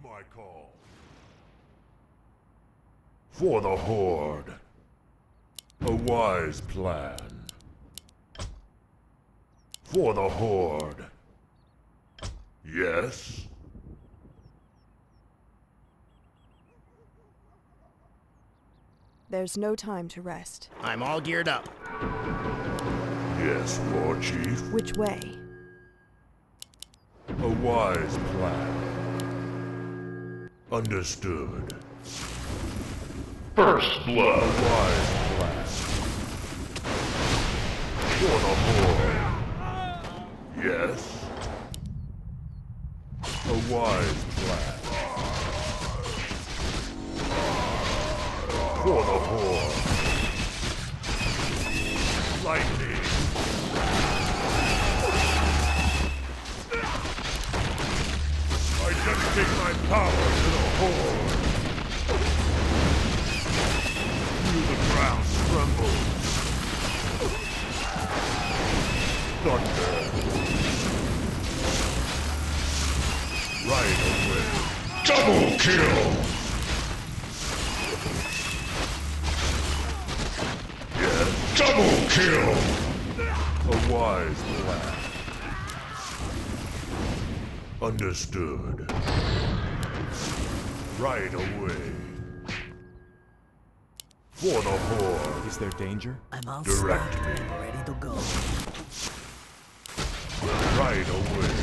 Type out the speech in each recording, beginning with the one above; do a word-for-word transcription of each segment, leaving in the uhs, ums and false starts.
my call. For the Horde. A wise plan. For the Horde. Yes? There's no time to rest. I'm all geared up. Yes, War Chief. Which way? A wise plan. Understood. First blood. A wise plan. For the Horde. Yes? A wise plan. For the Horde. Lightning. I dedicate my power to the Horde. Feel the ground tremble. Thunder. Right away. Double kill. Yes. Double kill. A wise plan. Understood. Right away. For the Horde. Is there danger? I'm all Direct stocked me. and ready to go. Right away.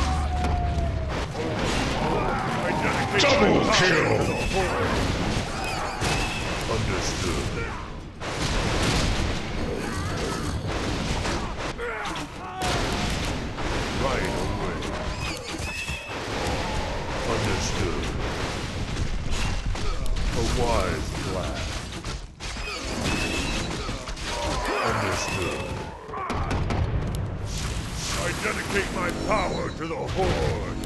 I dedicate Double my power kill. to the Horde. Understood. Right away. Understood. A wise plan. Understood. I dedicate my power to the Horde.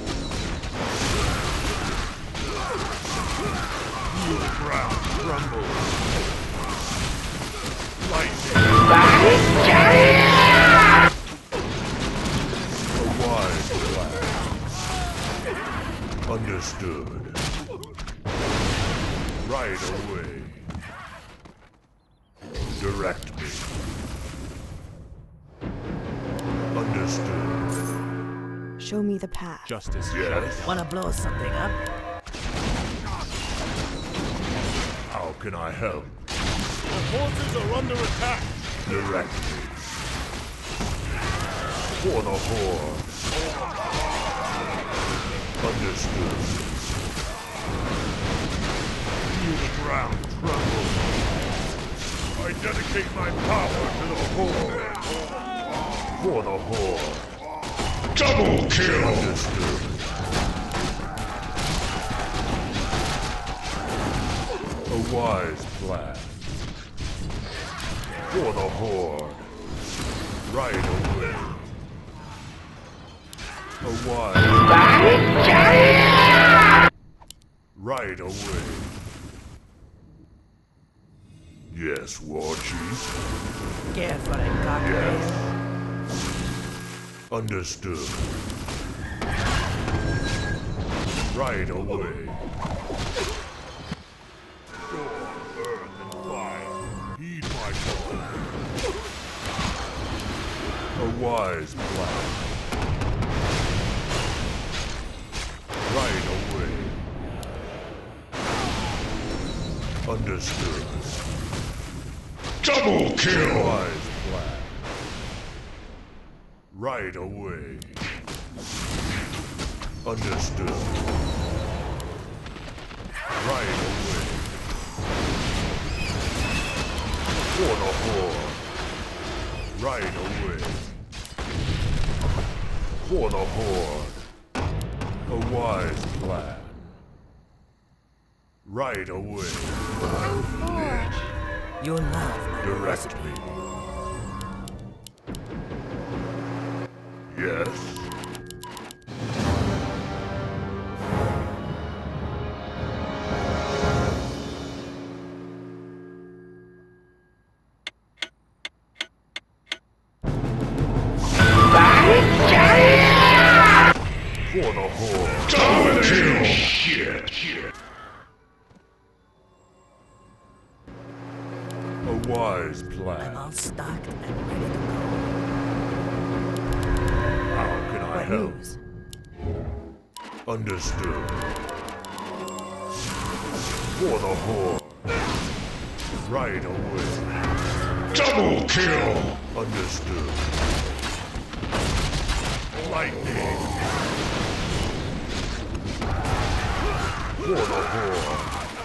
Feel the ground tremble. Lightning. A wise plan. Understood. Right away. Direct me. Understood. Show me the path. Justice. Yes. Wanna blow something up? How can I help? The forces are under attack. Direct me. For the Horde. Understood. Feel the ground tremble. I dedicate my power to the Horde. For the Horde. Double kill. Understood. A wise plan. For the Horde. Right away. A wise Right away. Yes, War Chief. Careful and cocky. Yes. Understood. Right away. Storm, earth, and fire. Heed my call. A wise plan. Right away. Understood. Double kill. Wise plan. Right away. Understood. Right away. For the Horde. Right away. For the Horde. A wise plan. Right away. You'll love my Direct recipe. me. Yes. For the Horde. Double kill. Shit. plan? I'm all stocked and ready to go. How can I What help? news? Understood. For the horde. Right away. Double kill. Understood. Lightning. For the horde.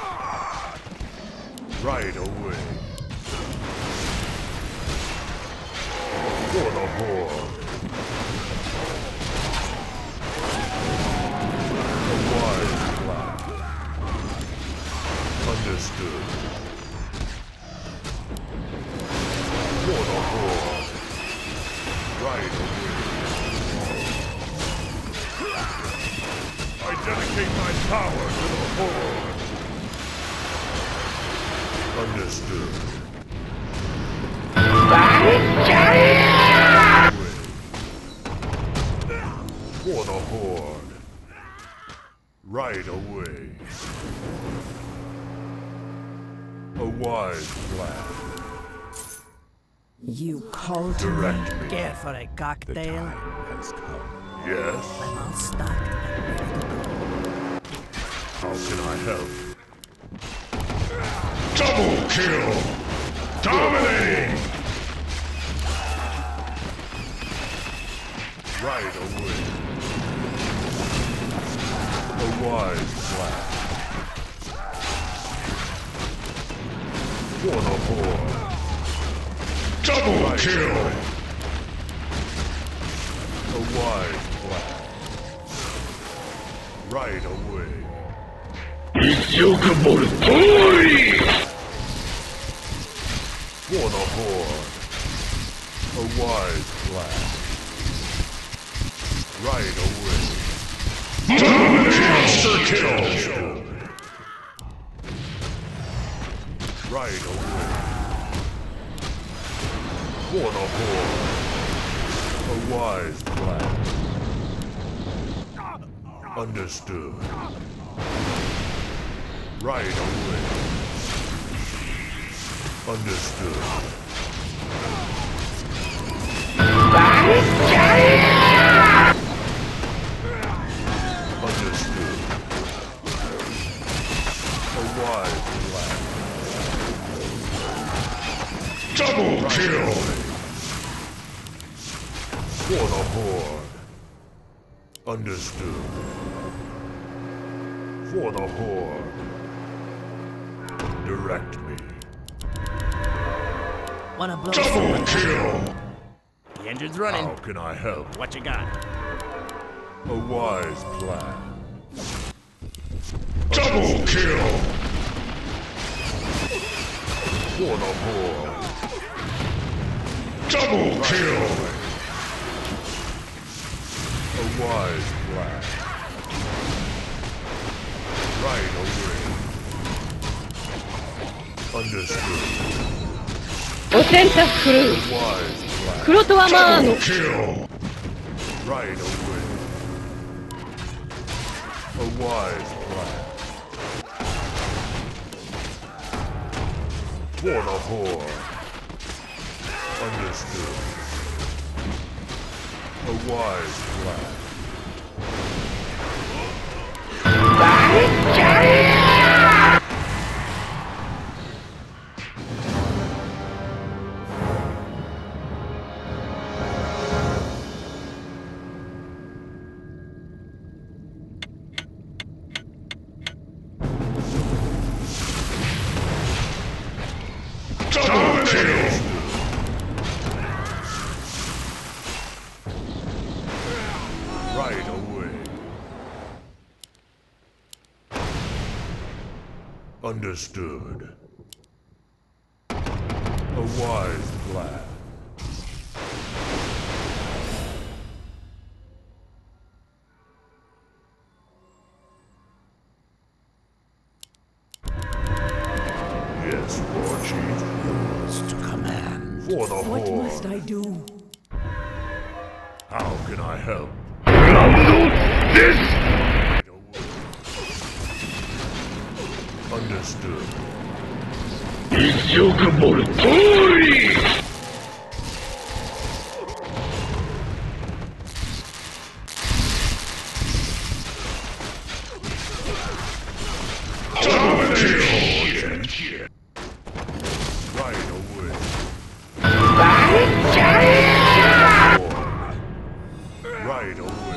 Right away. For the horde. A wise plan. Understood. For the horde. Right away. I dedicate my power to the horde. Understood. For the horde. Right away. A wise plan. You called to me? Direct me. Care for a The cocktail? time has come. Yes? I'm all stocked and ready to go. How can I help? Double kill. Dominating. Right away. A wise plan. For the horde. Double Right kill. away. A wise plan. Right away. For the horde. A wise plan. Right away. Monster kill. Right away. For the horde. A wise plan. Understood. Right away. Understood. Understood. A wise plan. Double kill. For the horde. Understood. For the horde. Direct me. Wanna blow Double some? kill. The engine's running. How can I help? What you got? A wise plan. Double kill. For the horde. Double kill. A wise plan. Right away. Understood. お洗濯クル A ー wise plan. 黒トワマーノ Double kill. Right away. A wise plan. For the horde. Understood. A wise plan. Double kill. Right away. Understood. A wise plan. Yes, War Chief. Yours to command. For the What horde. must I do? How can I help? This. Right away. Understood. 一億ボルトーリー Double kill! Right away. Right away.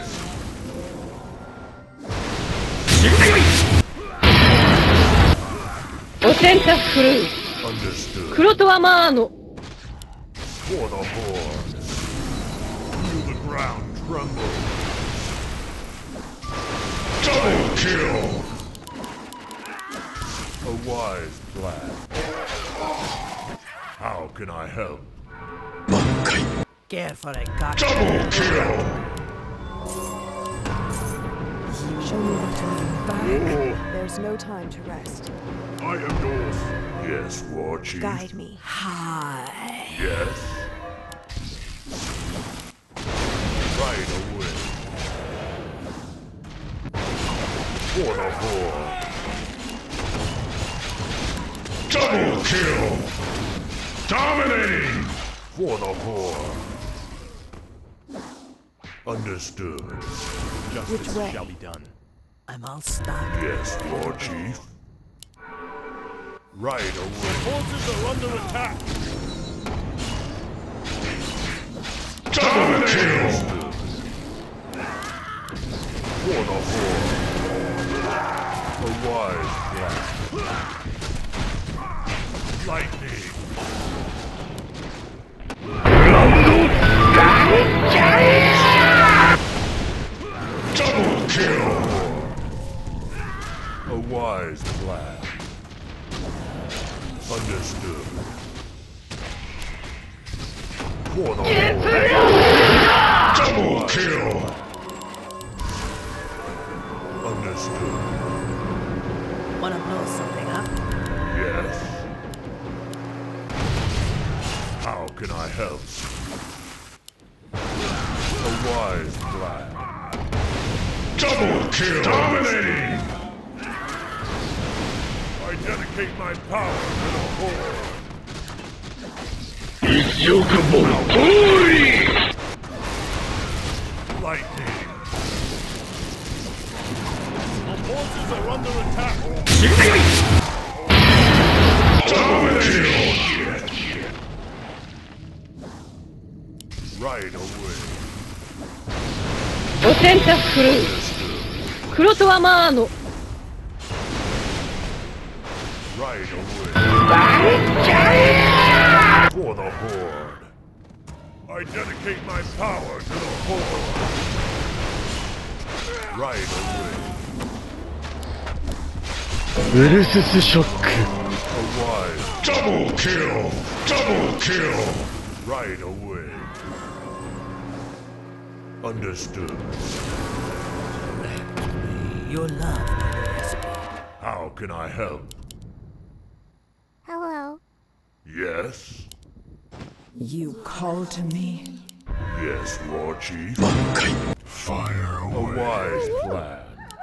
お洗濯クルー Understood. 黒とはマーノ For the horde. Feel the ground tremble. Double kill! A wise plan. How can I help? Careful, I got Double kill! Show me the time. Oh, There's no time to rest. I am yours. Yes, War Chief. Guide me. Hi. Yes. Right away. For the horde. Double kill! Dominating! For the horde. Understood. Which way? be done. I'm all stocked. Yes, Lord Chief. Right away. Forces are under attack. Double kill! For the horde. A wise plan. Lightning. Double kill! A wise plan. Understood. For the horde. Double kill! Understood. Wanna blow something up? Yes. How can I help? A wise plan. Double kill! Dominating! I dedicate my power to the horde. 一億ボルトーリー Lightning. The forces are under attack. Double kill! Right away. お洗濯クルー黒とはマーノ Right away. For the horde. I dedicate my power to the horde. Right away. ウルススショック A wise. Double kill! Double kill! Right away. Understood. Your love, my recipe. How can I help? Hello. Yes? You called to me? Yes, Lord Chief. Fire A away! wise plan.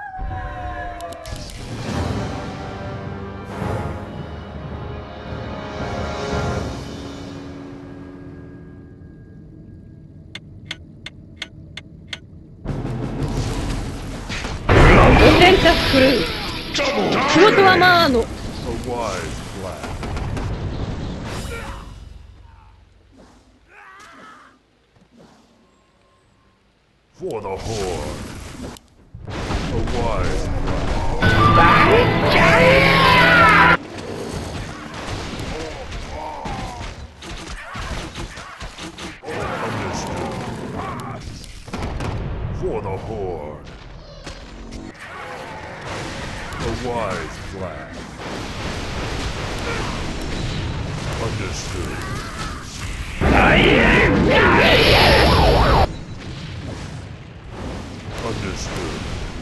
お洗濯クルー Double 黒とはマーノ A wise plan. For the horde. A wise plan. Understood. For the horde. A wise plan. Understood. Understood.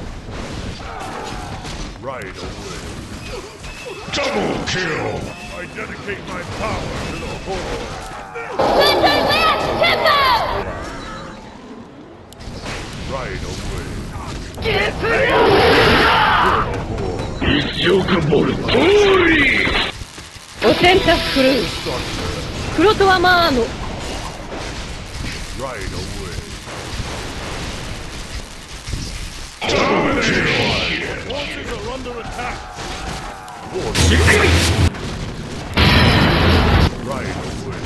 Right away. Double kill! I dedicate my power to the horde. Right away. For the horde. 一億ボルトーリーお洗濯クルー Thunder. クロトワマーノ Right away. Dominating. Forces are under attack. Right away.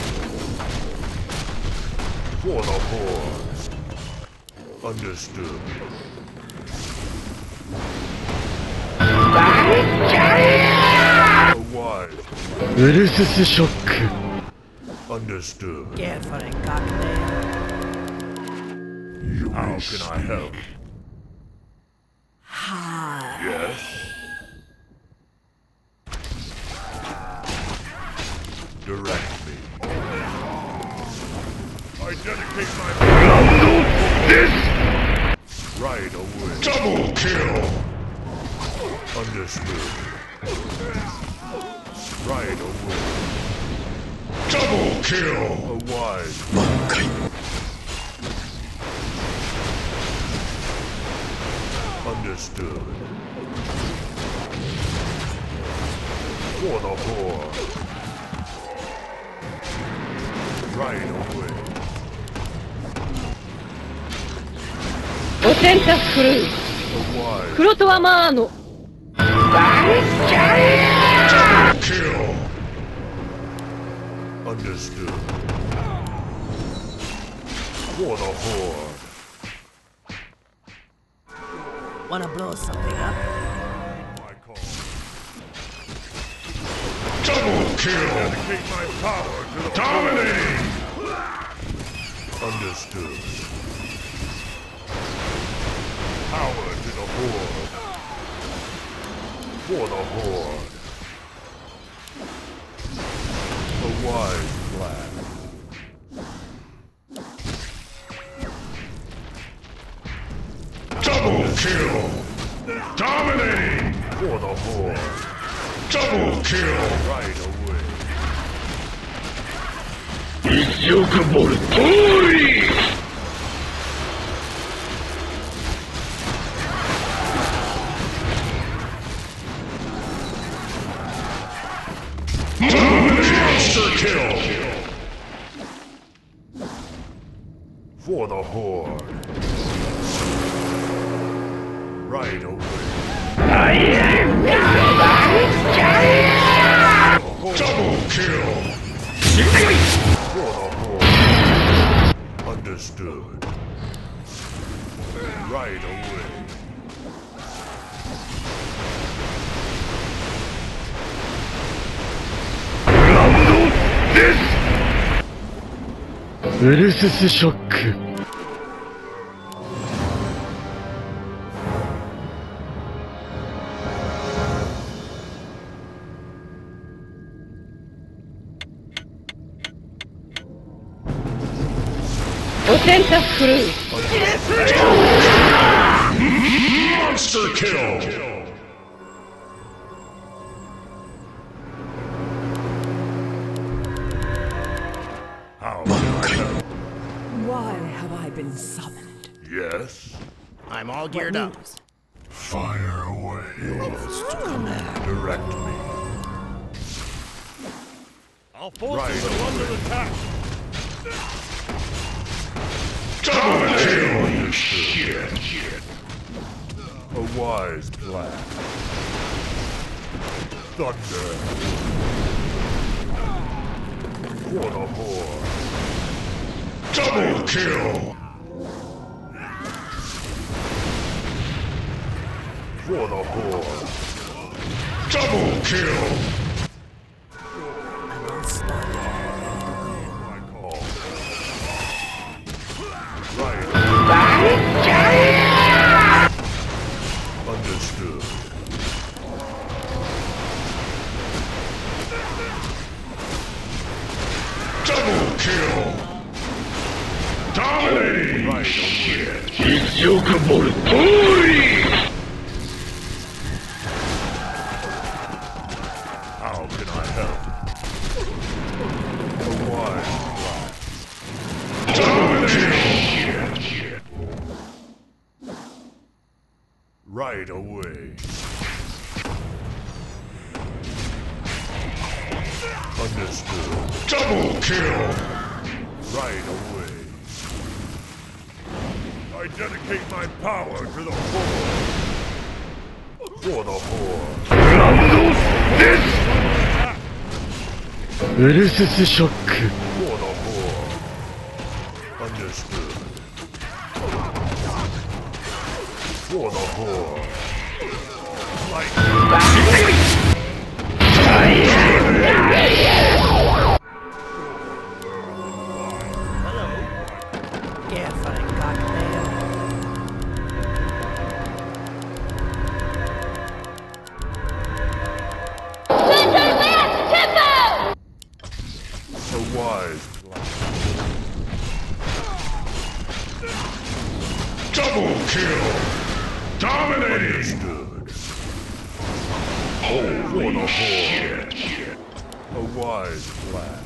For the Horde. Understood. A wise. ウルススショック Understood. Care for a cocktail? How can I help? Hi. Yes? Direct me. I dedicate my This right away. double kill. Understood. Right away. Double kill. A wise. Understood. For the Horde. Right away. お洗濯クルー A wise. クロトワマーノ Double kill. Understood. For the Horde. Wanna blow something up? My call. Double kill. Dedicate my power to the Dominating. Understood. Power to the Horde. For the Horde. A wise plan. Double kill. Dominating. For the Horde. Double kill. Right away. 一億ボルトーリー Monster kill. For the Horde. Right away. Double kill. For the Horde. Understood. Right away. This ウルススショックお洗濯クルー monster kill. How can I help? Why have I been summoned? Yes? I'm all geared up. Fire away. Direct me. Our forces Right. are under attack. Double kill. You shit. A wise plan. Thunder. For the Horde. Double kill. For the Horde. Double kill. I'm unstoppable. My call. Right. Understood. Double kill. Dominating. Right. Shit. 一億ボルトーリー How can I help? A wise plan. Double kill. Shit. Right away. Understood. Double kill. Right away. I dedicate my power to the Horde. For the Horde. ラウンドデスウルススショック For the Horde. Understood. For the Horde. Like Can't find cocktail. a wise plan. Double kill. Dominating. Understood. Holy shit. A wise plan.